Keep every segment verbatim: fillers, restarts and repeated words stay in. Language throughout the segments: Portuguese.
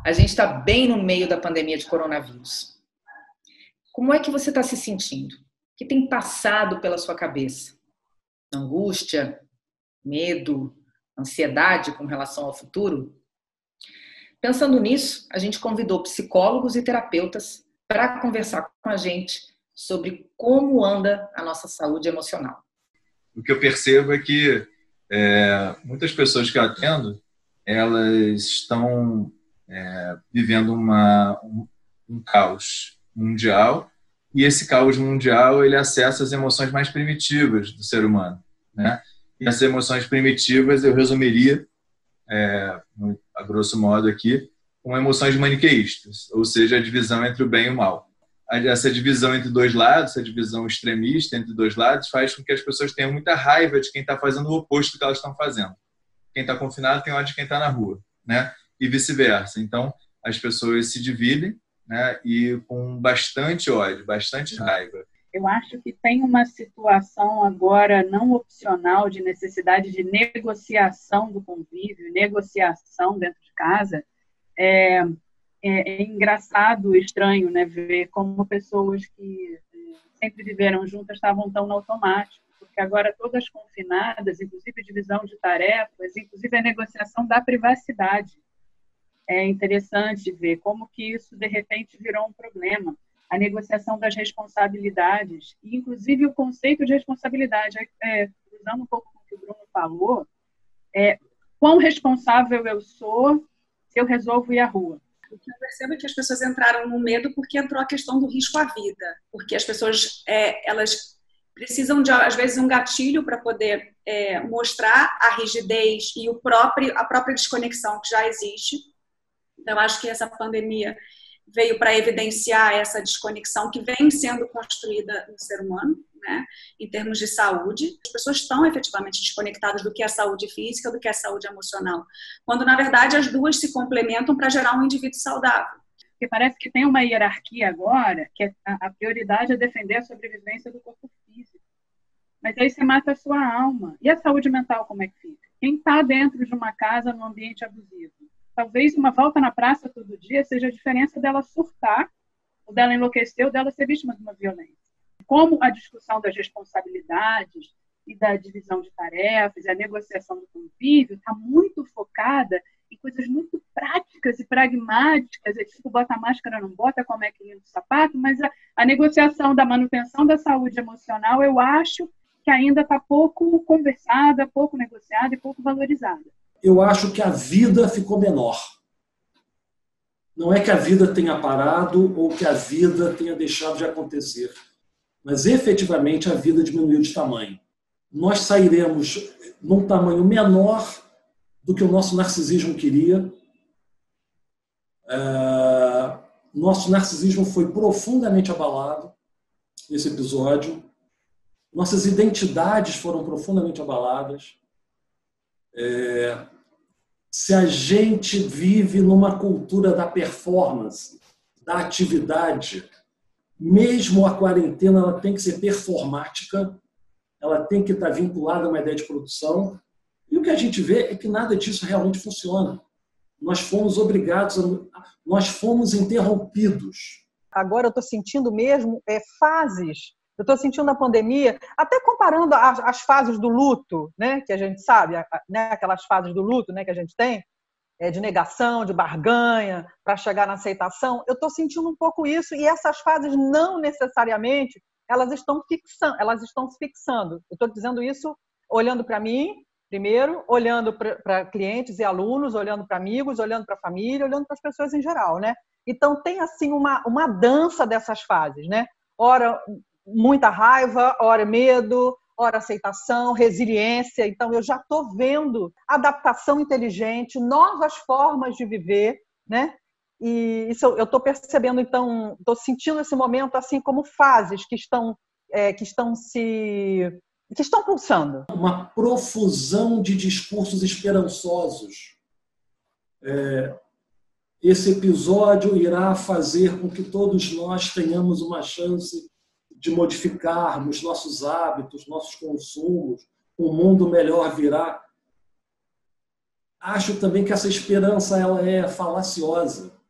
A gente está bem no meio da pandemia de coronavírus. Como é que você está se sentindo? O que tem passado pela sua cabeça? Angústia? Medo? Ansiedade com relação ao futuro? Pensando nisso, a gente convidou psicólogos e terapeutas para conversar com a gente sobre como anda a nossa saúde emocional. O que eu percebo é que é, muitas pessoas que eu atendo, elas estão é, vivendo uma, um, um caos mundial, e esse caos mundial ele acessa as emoções mais primitivas do ser humano, né? E essas emoções primitivas eu resumiria, é, a grosso modo aqui, com emoções maniqueístas, ou seja, a divisão entre o bem e o mal. Essa divisão entre dois lados, essa divisão extremista entre dois lados, faz com que as pessoas tenham muita raiva de quem está fazendo o oposto do que elas estão fazendo. Quem está confinado tem ódio de quem está na rua, né? E vice-versa. Então, as pessoas se dividem, né? E com bastante ódio, bastante raiva. Eu acho que tem uma situação agora não opcional de necessidade de negociação do convívio, negociação dentro de casa. É, é, é engraçado, estranho, né, ver como pessoas que é, sempre viveram juntas estavam tão no automático, porque agora todas confinadas, inclusive divisão de tarefas, inclusive a negociação da privacidade. É interessante ver como que isso, de repente, virou um problema. A negociação das responsabilidades, e inclusive o conceito de responsabilidade, é, usando um pouco o que o Bruno falou, é quão responsável eu sou se eu resolvo ir à rua. O que eu percebo é que as pessoas entraram no medo porque entrou a questão do risco à vida, porque as pessoas é, elas precisam de, às vezes, um gatilho para poder é, mostrar a rigidez e o próprio, a própria desconexão que já existe. Então, eu acho que essa pandemia veio para evidenciar essa desconexão que vem sendo construída no ser humano, né, em termos de saúde. As pessoas estão efetivamente desconectadas do que é saúde física, do que é saúde emocional, quando, na verdade, as duas se complementam para gerar um indivíduo saudável. Porque parece que tem uma hierarquia agora, que a prioridade é defender a sobrevivência do corpo físico. Mas aí você mata a sua alma. E a saúde mental, como é que fica? Quem está dentro de uma casa num ambiente abusivo? Talvez uma volta na praça todo dia seja a diferença dela surtar, ou dela enlouquecer, ou dela ser vítima de uma violência. Como a discussão das responsabilidades e da divisão de tarefas e a negociação do convívio está muito focada em coisas muito práticas e pragmáticas, é tipo, bota a máscara, não bota, como é que limpa o sapato, mas a, a negociação da manutenção da saúde emocional, eu acho que ainda está pouco conversada, pouco negociada e pouco valorizada. Eu acho que a vida ficou menor. Não é que a vida tenha parado ou que a vida tenha deixado de acontecer, mas efetivamente a vida diminuiu de tamanho. Nós sairemos num tamanho menor do que o nosso narcisismo queria. É... Nosso narcisismo foi profundamente abalado nesse episódio. Nossas identidades foram profundamente abaladas. É, se a gente vive numa cultura da performance, da atividade, mesmo a quarentena ela tem que ser performática, ela tem que estar vinculada a uma ideia de produção, e o que a gente vê é que nada disso realmente funciona. Nós fomos obrigados, a, nós fomos interrompidos. Agora eu estou sentindo mesmo é, fases. Eu estou sentindo a pandemia, até comparando as, as fases do luto, né, que a gente sabe, né, aquelas fases do luto, né, que a gente tem, é, de negação, de barganha, para chegar na aceitação. Eu estou sentindo um pouco isso, e essas fases não necessariamente elas estão fixando, elas estão se fixando. Eu estou dizendo isso olhando para mim, primeiro, olhando para clientes e alunos, olhando para amigos, olhando para a família, olhando para as pessoas em geral, né? Então tem assim uma, uma dança dessas fases, né? Ora muita raiva, ora medo, ora aceitação, resiliência. Então, eu já estou vendo adaptação inteligente, novas formas de viver, né? E isso eu estou percebendo, então, estou sentindo esse momento assim como fases que estão, é, que estão se... que estão pulsando. Uma profusão de discursos esperançosos. É, esse episódio irá fazer com que todos nós tenhamos uma chance de modificarmos nossos hábitos, nossos consumos, um mundo melhor virá. Acho também que essa esperança ela é falaciosa.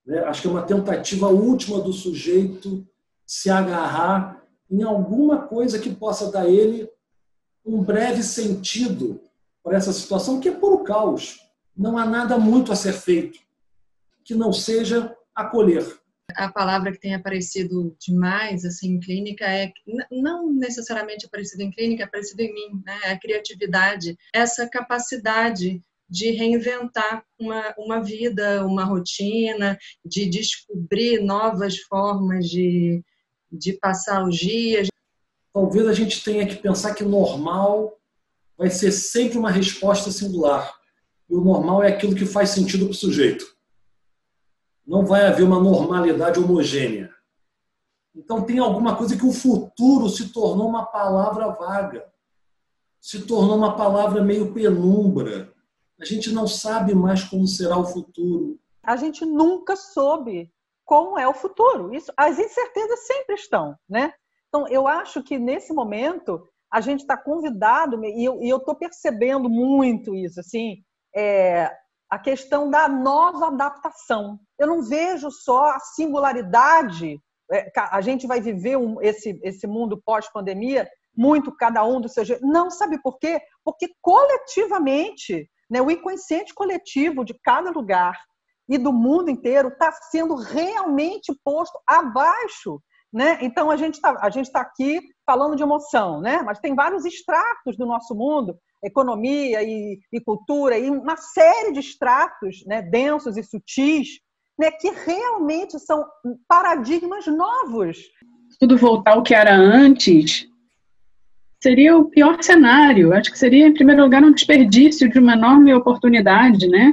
né? Acho que é uma tentativa última do sujeito se agarrar em alguma coisa que possa dar a ele um breve sentido para essa situação, que é puro caos. Não há nada muito a ser feito que não seja acolher. A palavra que tem aparecido demais assim, em clínica é, não necessariamente aparecido em clínica, é aparecido em mim, né? A criatividade, essa capacidade de reinventar uma, uma vida, uma rotina, de descobrir novas formas de, de passar os dias. Talvez a gente tenha que pensar que normal vai ser sempre uma resposta singular. E o normal é aquilo que faz sentido para o sujeito. Não vai haver uma normalidade homogênea. Então tem alguma coisa que o futuro se tornou uma palavra vaga, se tornou uma palavra meio penumbra. A gente não sabe mais como será o futuro. A gente nunca soube como é o futuro. Isso, as incertezas sempre estão, né? Então, eu acho que nesse momento a gente está convidado, e eu estou percebendo muito isso, assim, é, a questão da nova adaptação. Eu não vejo só a singularidade. É, a gente vai viver um, esse, esse mundo pós-pandemia, muito cada um do seu jeito. Não, sabe por quê? Porque coletivamente, né, o inconsciente coletivo de cada lugar e do mundo inteiro está sendo realmente posto abaixo, né? Então, a gente está a gente tá aqui falando de emoção, né? Mas tem vários estratos do nosso mundo, economia e, e cultura, e uma série de estratos, né, densos e sutis, né, que realmente são paradigmas novos. Tudo voltar ao que era antes seria o pior cenário. Acho que seria, em primeiro lugar, um desperdício de uma enorme oportunidade, né?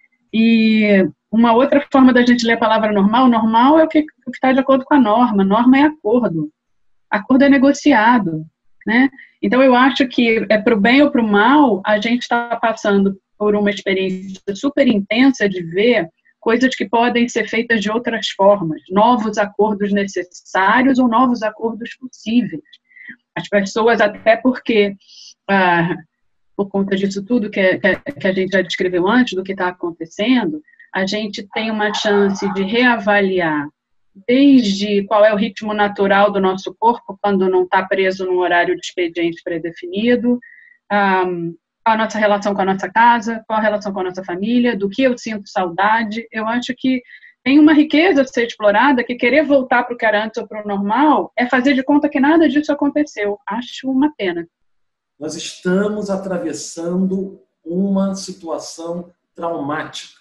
E uma outra forma da gente ler a palavra normal, normal é o que está de acordo com a norma. Norma é acordo. Acordo é negociado, né? Então, eu acho que, é para o bem ou para o mal, a gente está passando por uma experiência super intensa de ver coisas que podem ser feitas de outras formas, novos acordos necessários ou novos acordos possíveis. As pessoas, até porque, ah, por conta disso tudo que, que, que a gente já descreveu antes, do que está acontecendo, a gente tem uma chance de reavaliar desde qual é o ritmo natural do nosso corpo, quando não está preso num horário de expediente pré-definido, um, qual a nossa relação com a nossa casa, qual a relação com a nossa família, do que eu sinto saudade. Eu acho que tem uma riqueza a ser explorada, que querer voltar para o que era antes ou para o normal é fazer de conta que nada disso aconteceu. Acho uma pena. Nós estamos atravessando uma situação traumática.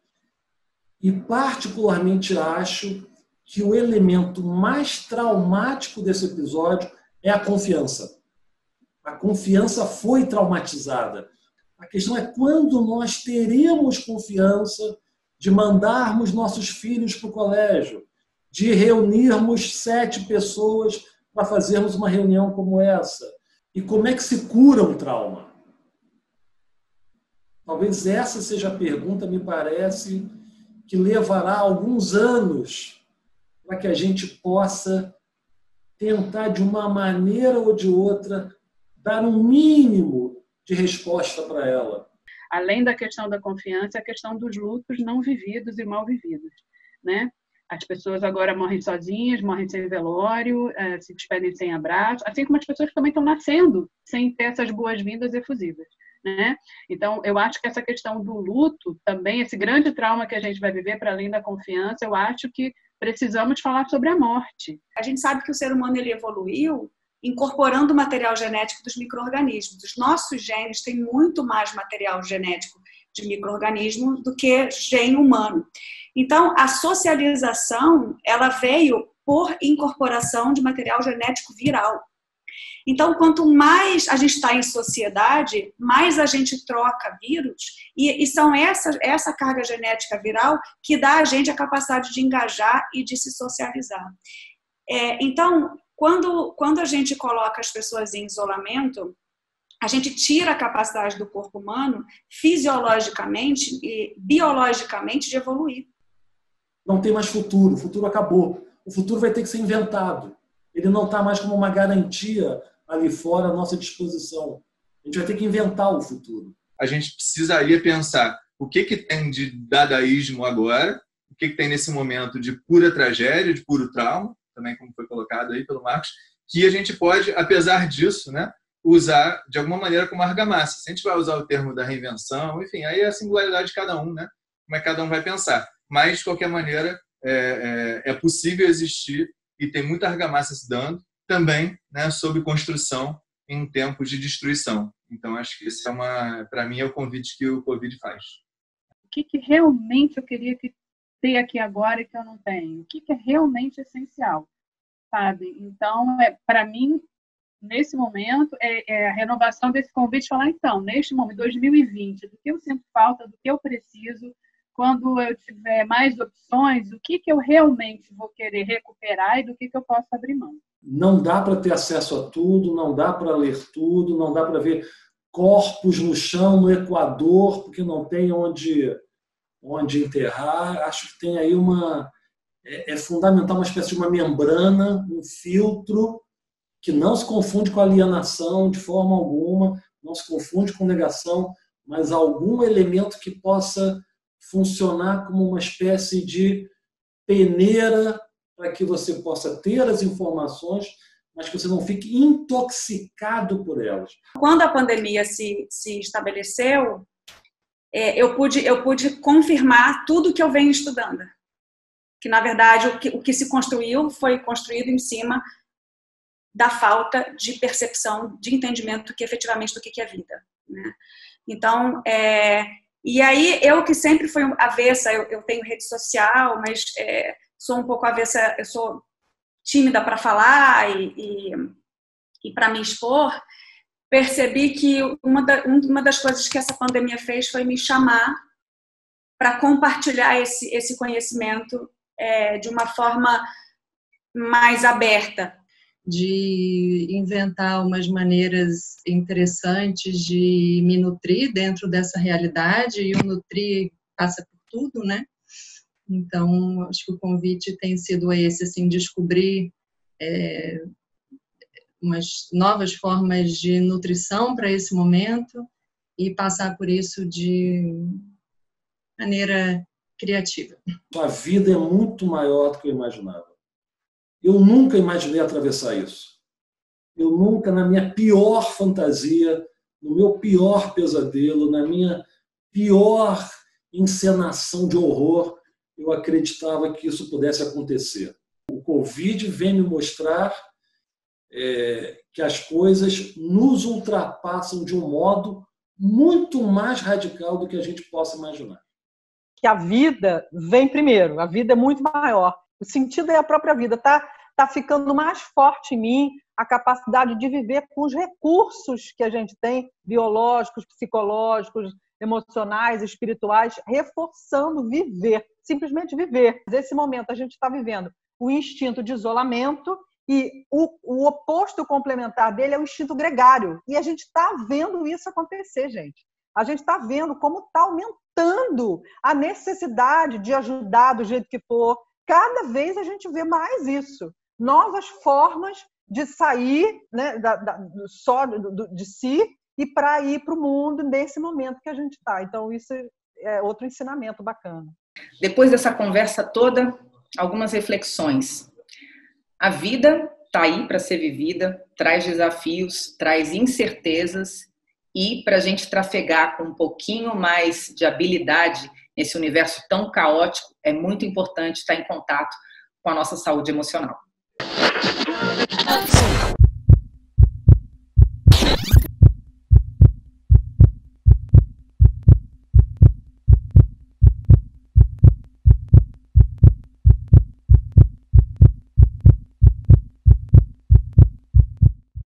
E particularmente acho que o elemento mais traumático desse episódio é a confiança. A confiança foi traumatizada. A questão é quando nós teremos confiança de mandarmos nossos filhos para o colégio, de reunirmos sete pessoas para fazermos uma reunião como essa. E como é que se cura um trauma? Talvez essa seja a pergunta, me parece, que levará alguns anos para que a gente possa tentar, de uma maneira ou de outra, dar um mínimo de resposta para ela. Além da questão da confiança, a questão dos lutos não vividos e mal vividos, né? As pessoas agora morrem sozinhas, morrem sem velório, se despedem sem abraço, assim como as pessoas que também estão nascendo sem ter essas boas-vindas efusivas, né? Então, eu acho que essa questão do luto também, esse grande trauma que a gente vai viver para além da confiança, eu acho que precisamos falar sobre a morte. A gente sabe que o ser humano ele evoluiu incorporando o material genético dos micro-organismos. Os nossos genes têm muito mais material genético de micro-organismo do que gene humano. Então, a socialização, ela veio por incorporação de material genético viral. Então, quanto mais a gente está em sociedade, mais a gente troca vírus, e, e são essa, essa carga genética viral que dá a gente a capacidade de engajar e de se socializar. É, então, quando, quando a gente coloca as pessoas em isolamento, a gente tira a capacidade do corpo humano, fisiologicamente e biologicamente, de evoluir. Não tem mais futuro, o futuro acabou. O futuro vai ter que ser inventado. Ele não está mais como uma garantia ali fora à nossa disposição. A gente vai ter que inventar o futuro. A gente precisaria pensar o que, que tem de dadaísmo agora, o que, que tem nesse momento de pura tragédia, de puro trauma, também como foi colocado aí pelo Marcos, que a gente pode, apesar disso, né, usar de alguma maneira como argamassa. Se a gente vai usar o termo da reinvenção, enfim, aí é a singularidade de cada um, né? Como é que cada um vai pensar. Mas, de qualquer maneira, é, é, é possível existir e tem muita argamassa se dando também, né, sobre construção em tempos de destruição. Então, acho que esse é uma, para mim, é o convite que o Covid faz. O que, que realmente eu queria que ter aqui agora e que eu não tenho? O que, que é realmente essencial, sabe? Então, é, para mim, nesse momento, é, é a renovação desse convite, falar, então, neste momento, dois mil e vinte, do que eu sinto falta, do que eu preciso, quando eu tiver mais opções, o que, que eu realmente vou querer recuperar e do que, que eu posso abrir mão. Não dá para ter acesso a tudo, não dá para ler tudo, não dá para ver corpos no chão, no Equador, porque não tem onde, onde enterrar. Acho que tem aí uma... É, é fundamental uma espécie de uma membrana, um filtro, que não se confunde com alienação de forma alguma, não se confunde com negação, mas algum elemento que possa funcionar como uma espécie de peneira para que você possa ter as informações, mas que você não fique intoxicado por elas. Quando a pandemia se, se estabeleceu, é, eu, pude, eu pude confirmar tudo que eu venho estudando. Que, na verdade, o que, o que se construiu foi construído em cima da falta de percepção, de entendimento que efetivamente do que é vida, né? Então, é, e aí eu que sempre fui avessa, eu, eu tenho rede social, mas é, sou um pouco avessa, eu sou tímida para falar e, e, e para me expor, percebi que uma, da, uma das coisas que essa pandemia fez foi me chamar para compartilhar esse, esse conhecimento é, de uma forma mais aberta. De inventar umas maneiras interessantes de me nutrir dentro dessa realidade, e o nutrir passa por tudo, né? Então, acho que o convite tem sido esse, assim, descobrir é, umas novas formas de nutrição para esse momento e passar por isso de maneira criativa. A vida é muito maior do que eu imaginava. Eu nunca imaginei atravessar isso. Eu nunca, na minha pior fantasia, no meu pior pesadelo, na minha pior encenação de horror, eu acreditava que isso pudesse acontecer. O Covid vem me mostrar é, que as coisas nos ultrapassam de um modo muito mais radical do que a gente possa imaginar. Que a vida vem primeiro, a vida é muito maior. O sentido é a própria vida. Está tá ficando mais forte em mim a capacidade de viver com os recursos que a gente tem, biológicos, psicológicos, emocionais, espirituais, reforçando viver, simplesmente viver. Nesse momento a gente está vivendo o instinto de isolamento e o, o oposto complementar dele é o instinto gregário. E a gente está vendo isso acontecer, gente. A gente está vendo como está aumentando a necessidade de ajudar do jeito que for. Cada vez a gente vê mais isso. Novas formas de sair, né, da, da, do, só do, de si e para ir para o mundo nesse momento que a gente está. Então, isso é outro ensinamento bacana. Depois dessa conversa toda, algumas reflexões. A vida está aí para ser vivida, traz desafios, traz incertezas, e para a gente trafegar com um pouquinho mais de habilidade nesse universo tão caótico, é muito importante estar em contato com a nossa saúde emocional.